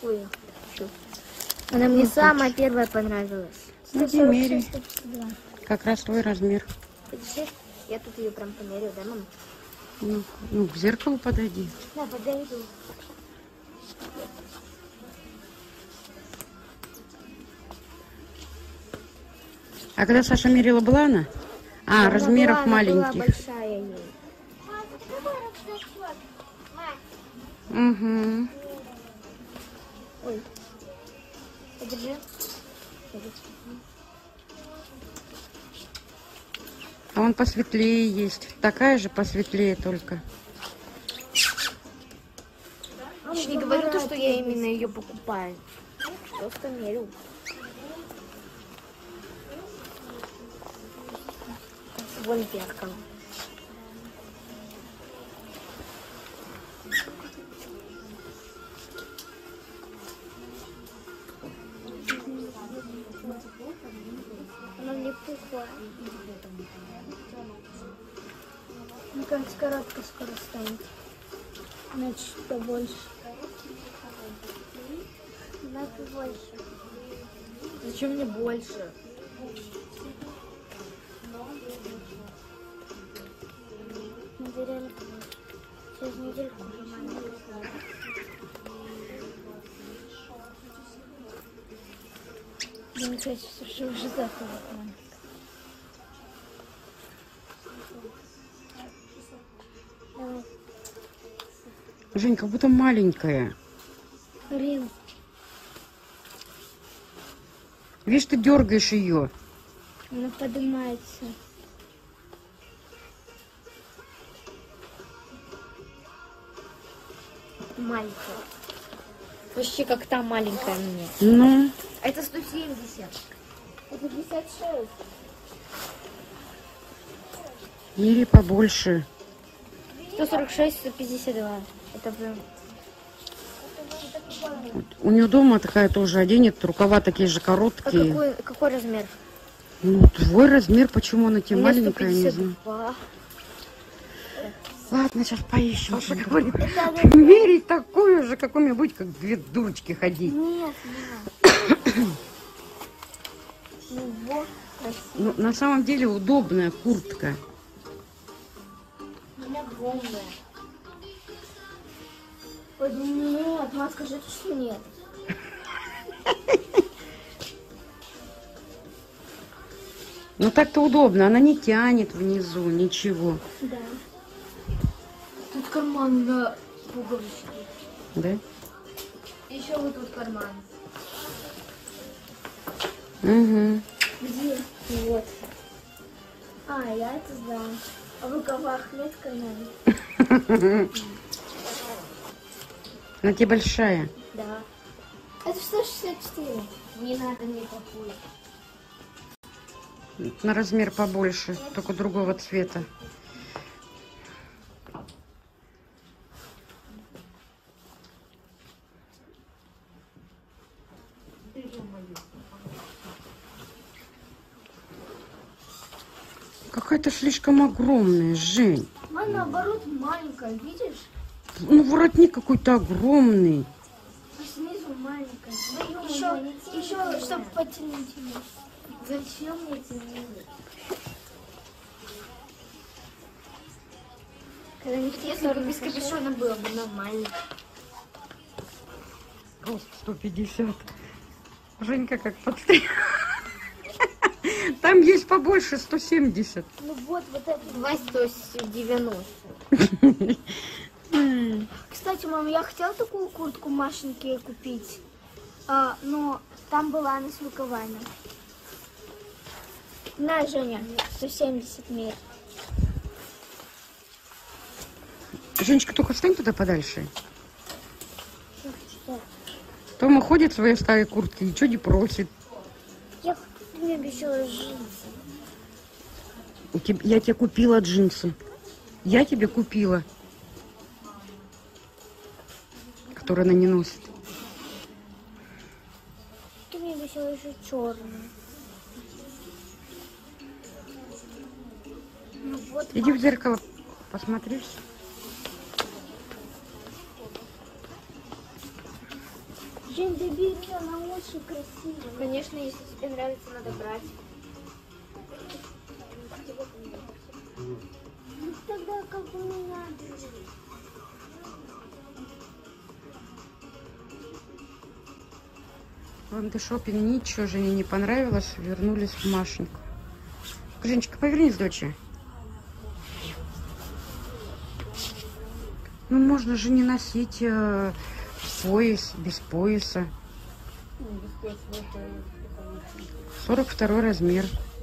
такую. Она мне самая первая понравилась. Ну, не меряй. Как раз твой размер. Подожди, я тут ее прям померю, да, мам? Ну, к зеркалу подойди. Да, подойду. А когда Саша мерила, была она? А, Она размеров была, маленьких. Она была большая ей. Угу. Ой. Подержи. А он посветлее есть. Такая же посветлее только. Я же не говорю то, что я именно ее покупаю. Просто мерю. Вон зеркало. Она мне пухлая. Мне кажется, коробка скоро станет. Значит, побольше. Значит, больше. Зачем мне больше? Через недельку уже маленькая. Мне кажется, что уже завтра маленькая. Давай. Жень, как будто маленькая. Рин. Видишь, ты дергаешь ее. Она поднимается. Маленькая. Почти как та маленькая мне. Ну. Это 170. Это 56. Мери побольше. 146, 152. Это прям... Вот. У нее дома такая тоже оденет, рукава такие же короткие. А какой размер? Ну, твой размер, почему она тебе У меня маленькая, не знаю. 152. Ладно, сейчас поищем. Паша говорит, мерить такую же, как у меня будет, как две дурочки ходить. Нет, нет. Ну вот, красиво. Ну, на самом деле удобная куртка. У меня огромная. Ой, нет, мама, скажи, что нет. Ну так-то удобно, она не тянет внизу, ничего. Да. Тут карман на пуговичке. Да? Еще вот тут карман. Угу. Где? Вот. А, я это знаю. А в рукавах нет кармана? Она тебе большая. Да. Это 164. Не надо мне такую. На размер побольше, только другого цвета. Какая-то слишком огромная, Жень. Она наоборот маленькая, видишь? Ну, воротник какой-то огромный. А снизу маленькая. Еще чтобы потянуть ее. Зачем мне тянуть? Когда не в те 40 без капюшона было бы нормально. Рост 150. Женька как подстриг. Там есть побольше 170. Ну вот это 290. Кстати, мам, я хотела такую куртку Машеньке купить, но там была она с рукавами. На, Женя, 170 мер. Женечка, только встань туда подальше. Что? Тома ходит в своей старой куртке, ничего не просит. Я мне обещала джинсы. Я тебе купила джинсы. Я тебе купила. Которые она не носит. Ты мне обещала еще черную. Ну, вот, Иди в зеркало, посмотришь. Жень, да бери, она очень красивая. Конечно, если тебе нравится, надо брать. Ну тогда как у меня держи. В андешопе ничего Жене не понравилось. Вернулись в Машеньку. Женечка, повернись, доча. Ну, можно же не носить пояс, без пояса. 42 размер.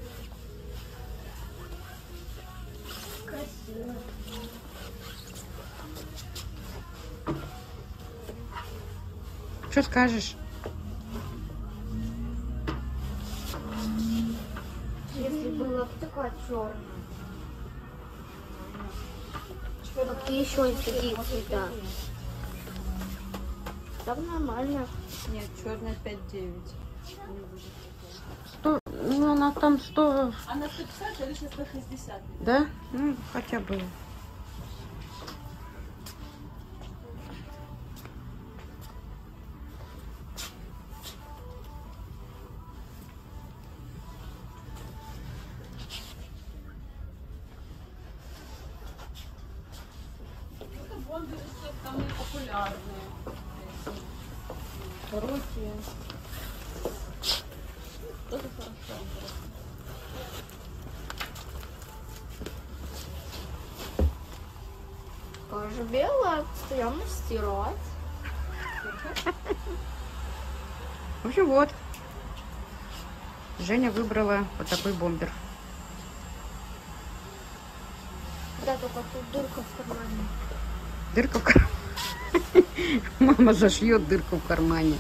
Красиво. Что скажешь? Если было бы такое черное. Какие еще есть такие цвета? Так нормально. Нет, черная 5,9. 100, ну, она там 100... Она 150, а лишь 160. Да? Ну, хотя бы. Это бомберы самые популярные. Руки. Тоже хорошо. Кожа белая, постоянно стирать. В общем, вот. Женя выбрала вот такой бомбер. Да, только тут дырка в кармане. Дырка в кармане. Мама зашьет дырку в кармане.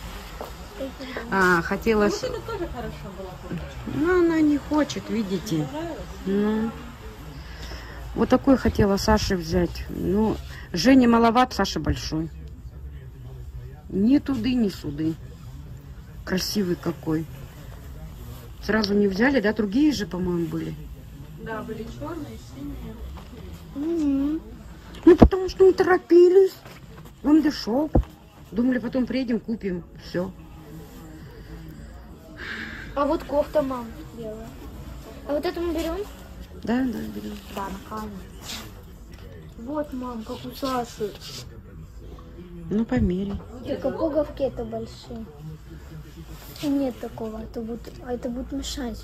А, хотелось... Это тоже хорошо было. Ну, она не хочет, видите. Понравилось? Ну, вот такой хотела Саше взять. Ну, Жене маловат, Саша большой. Ни туды, ни суды. Красивый какой. Сразу не взяли, да? Другие же, по-моему, были. Да, были черные, синие. Ну, потому что мы торопились. В андешоп. Думали, потом приедем, купим. Все. А вот кофта, мам, белая. А вот это мы берем? Да, да, берем. Да, на камень. Вот, мам, как у Саши. Ну, померяй. Только пуговки это большие. Нет такого, это будет мешать.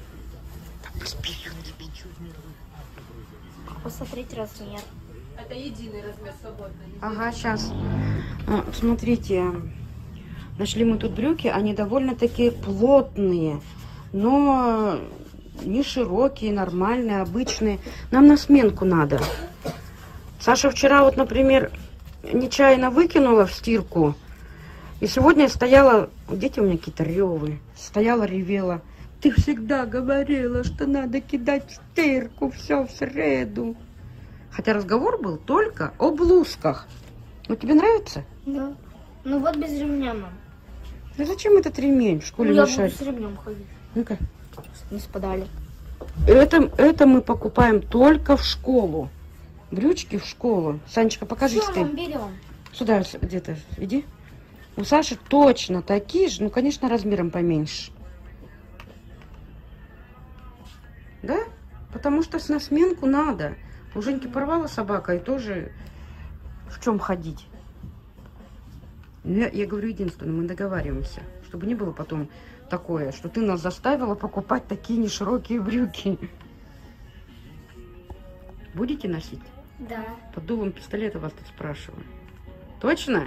Посмотреть размер. Это единый размер свободный. Ага, сейчас. Смотрите, нашли мы тут брюки, они довольно-таки плотные, но не широкие, нормальные, обычные. Нам на сменку надо. Саша вчера вот, например, нечаянно выкинула в стирку, и сегодня стояла, дети у меня какие-то ревы, стояла, ревела. Ты всегда говорила, что надо кидать в стирку все в среду. Хотя разговор был только о блузках. Ну, тебе нравится? Да. Ну вот без ремня, мам. Да зачем этот ремень в школе Ну, я мешать? буду с ремнем ходить. Ну-ка. Не спадали. Это мы покупаем только в школу. Брючки в школу. Санечка, покажи Что, ты. мам, берем? Сюда где-то иди. У Саши точно такие же, ну, конечно, размером поменьше. Да? Потому что на сменку надо. У Женьки порвала собака и тоже в чем ходить. Я говорю, единственное, мы договариваемся, чтобы не было потом такое, что ты нас заставила покупать такие неширокие брюки. Будете носить? Да. Под дулом пистолета вас тут спрашиваю. Точно?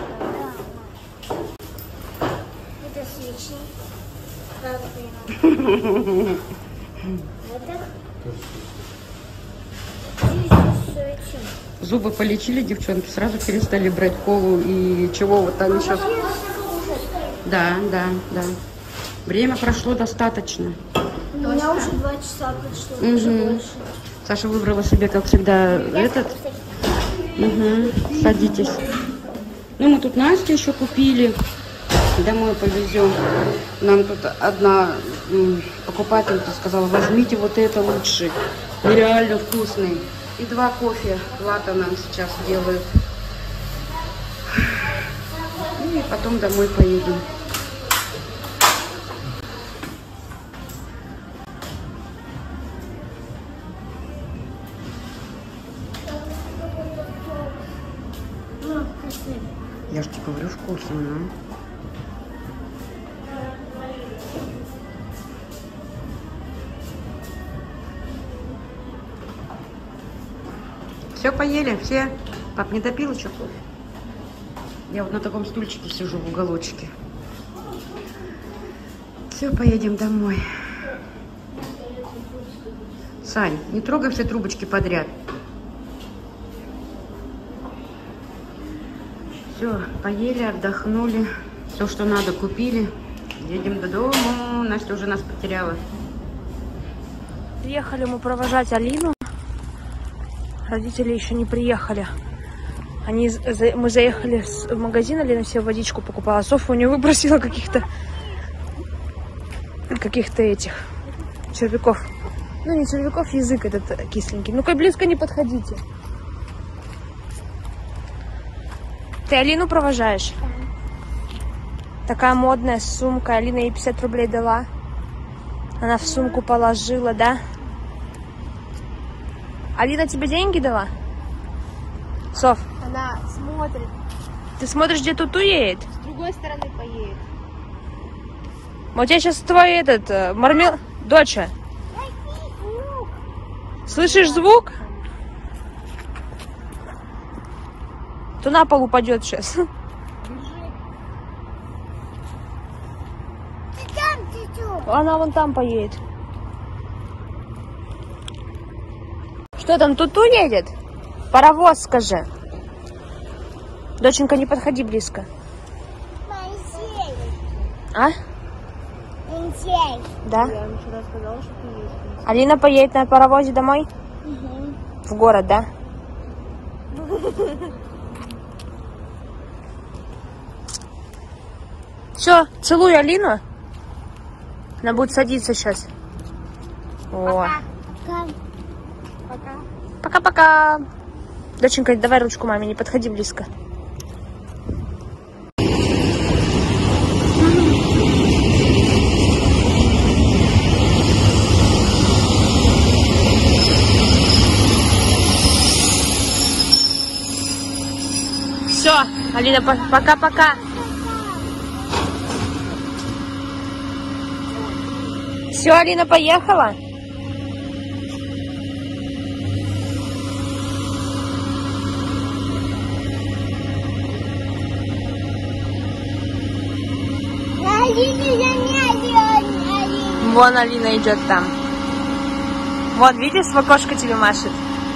Это свечи. Как это? Это? Свечи. Зубы полечили, девчонки, сразу перестали брать колу и чего вот там еще. Да, да, да. Время прошло достаточно. У меня уже 2 часа прошло, Мгм. уже больше. Саша выбрала себе, как всегда, этот. Угу. Садитесь. Ну, мы тут Настю еще купили. Домой повезем. Нам тут одна покупательница сказала, возьмите вот это лучше. Нереально вкусный. И 2 кофе латте нам сейчас делают. И потом домой поедем. Я же тебе говорю, вкусно, ну. Все поели, все. Пап, не допил еще кофе? Я вот на таком стульчике сижу в уголочке. Все, поедем домой. Сань, не трогай все трубочки подряд. Все, поели, отдохнули. Все, что надо, купили. Едем до дома. Настя уже нас потеряла. Приехали мы провожать Алину. Родители еще не приехали. Мы заехали в магазин, Алина себе водичку покупала. Софья у нее выбросила каких-то этих червяков. Ну, не червяков, язык этот кисленький. Ну-ка, близко не подходите. Ты Алину провожаешь? Такая модная сумка. Алина ей 50 рублей дала. Она в сумку положила, да? Алина тебе деньги дала? Соф. Она смотрит. Ты смотришь, где Туту едет? С другой стороны поедет. Вот я сейчас твой мармел... Доча. Слышишь звук? То на пол упадет сейчас. Она вон там поедет. Что там, Туту едет? Паровоз, скажи. Доченька, не подходи близко. А? Да? Я им вчера сказала, что ты есть. Алина поедет на паровозе домой? Угу. В город, да? Все, целую Алину. Она будет садиться сейчас. О. Пока. Пока. Пока-пока. Доченька, давай ручку маме, не подходи близко. Все, Алина, пока-пока. Все, Алина поехала? Вон Алина идет там. Вон, видишь, в окошко тебе машет.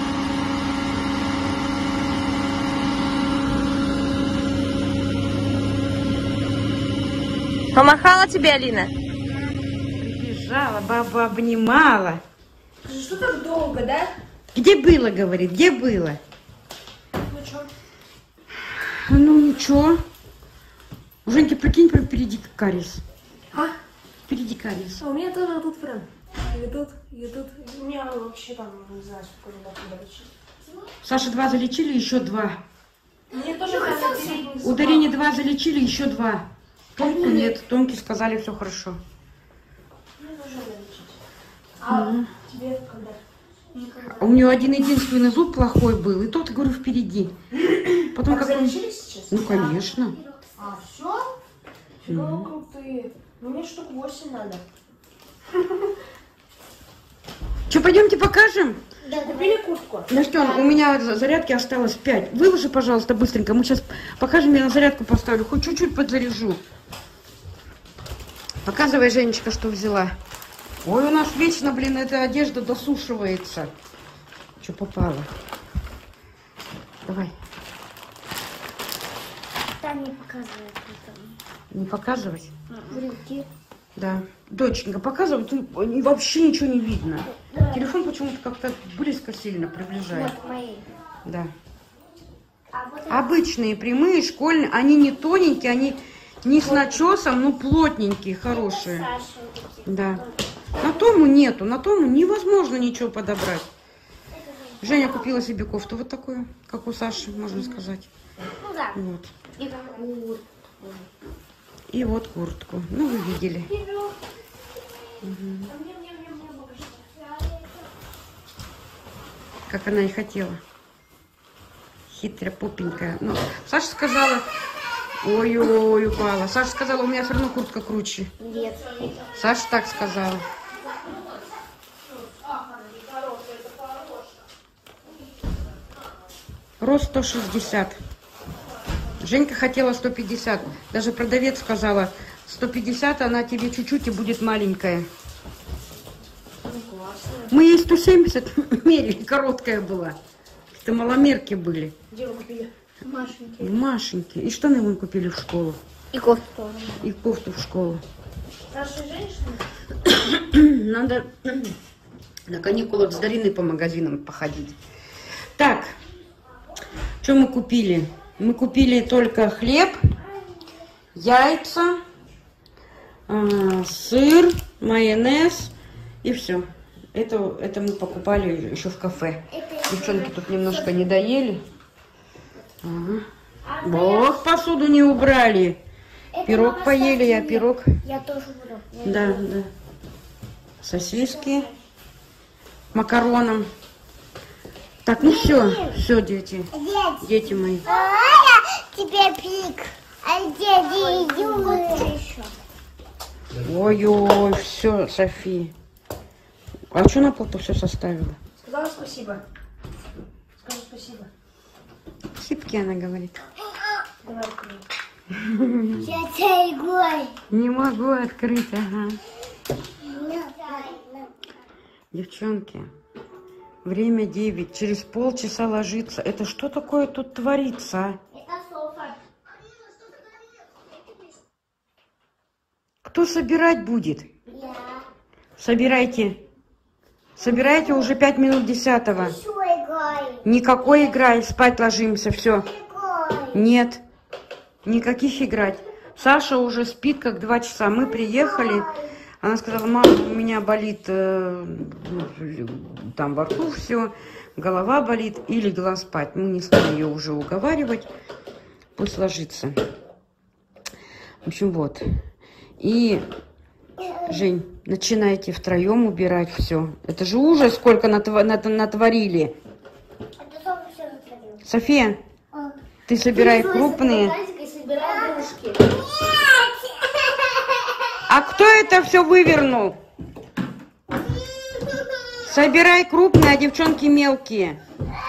Помахала тебе Алина? Прибежала, баба обнимала. Что так долго, да? Где было, говорит, где было? Ну что? Ну ничего. Женька, прикинь, прям впереди кариес. А? Впереди кариес. А у меня тоже тут прям. И тут. У меня вообще там, не знаю, сколько не могу лечить. Саша 2 залечили, еще 2. Мне тоже надо. Ударение 2 залечили, еще 2. Томку нет. Томке сказали, все хорошо. Мне тоже надо лечить. А тебе когда? Никогда. У нее один-единственный зуб плохой был, и тот, говорю, впереди. Потом Так как он... залечили сейчас? Ну, конечно. А, все? Фига, крутые. Ну, мне штук 8 надо. Что, пойдемте покажем? Да, купили куртку. Настен, у меня зарядки осталось 5. Выложи, пожалуйста, быстренько. Мы сейчас покажем, я на зарядку поставлю. Хоть чуть-чуть подзаряжу. Показывай, Женечка, что взяла. Ой, у нас вечно, блин, эта одежда досушивается. Что попало? Давай. Там не показывает. Не показывать? Брюки. Да. Доченька, показывай, тут вообще ничего не видно. Да. Телефон почему-то как-то близко сильно приближает. Вот мои. Да. А вот Обычные, прямые, школьные, они не тоненькие, они не с начесом, но плотненькие, хорошие. Саша вот такие. Да. На тому нету, на тому невозможно ничего подобрать. Женя купила себе кофту вот такую, как у Саши, можно сказать. Ну да. Вот. И куртку. И вот куртку. Ну, вы видели. Как она и хотела. Хитрая, пупенькая. Ну, Саша сказала... Ой-ой, упала. Саша сказала, у меня все равно куртка круче. Нет. Саша так сказала. Рост 160. Женька хотела 150. Даже продавец сказала, 150, она тебе чуть-чуть и будет маленькая. Мы ей 170 мерили, короткая была. Это маломерки были. Где вы купили? Машеньки. Машеньки. И штаны мы купили в школу. И кофту. И кофту в школу. Старшая женщина? Надо на каникулах с Дариной по магазинам походить. Так, что мы купили? Мы купили только хлеб, яйца, сыр, майонез и все. Это мы покупали еще в кафе. Девчонки тут немножко не доели. Ага. Вот, посуду не убрали. Пирог поели, я пирог. Я тоже буду. Да. Сосиски, макароном. Так, ну все, дети. Дети мои. Тебе пик. А где еще? Ой-ой, все, София. А что на пол-то все составила? Сказала спасибо. Скажи спасибо. Сипки она говорит. Давай открой. Я игрой. Не могу открыть, ага. Девчонки, время 9. Через полчаса ложиться. Это что такое тут творится, а? Это софа. Кто собирать будет? Я. Собирайте. Собирайте уже 5 минут 10-го. Еще играй. Никакой играй, спать ложимся, все. Играй. Нет, никаких играть. Саша уже спит как 2 часа. Мы приехали, она сказала, мама, у меня болит там во рту все, голова болит, и легла спать. Мы не стали ее уже уговаривать, пусть ложится. В общем, вот. И, Жень, начинайте втроем убирать все. Это же ужас, сколько натворили. Это софа все натворила. София, ты собирай крупные. Собирай игрушки. А кто это все вывернул? Собирай крупные, а девчонки мелкие.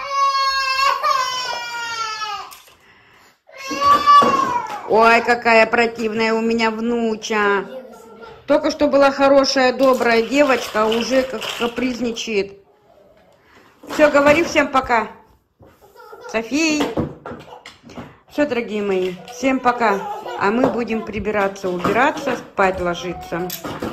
Ой, какая противная у меня внуча. Только что была хорошая, добрая девочка, а уже как капризничает. Все, говори всем пока. София. Все, дорогие мои, всем пока. А мы будем прибираться, убираться, спать ложиться.